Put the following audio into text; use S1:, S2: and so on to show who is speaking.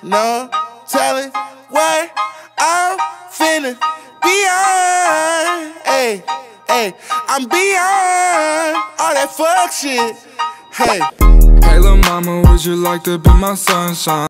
S1: no telling what I'm finna be on. Hey, hey, I'm beyond all that fuck shit. Hey.
S2: Hey, lil' mama, would you like to be my sunshine?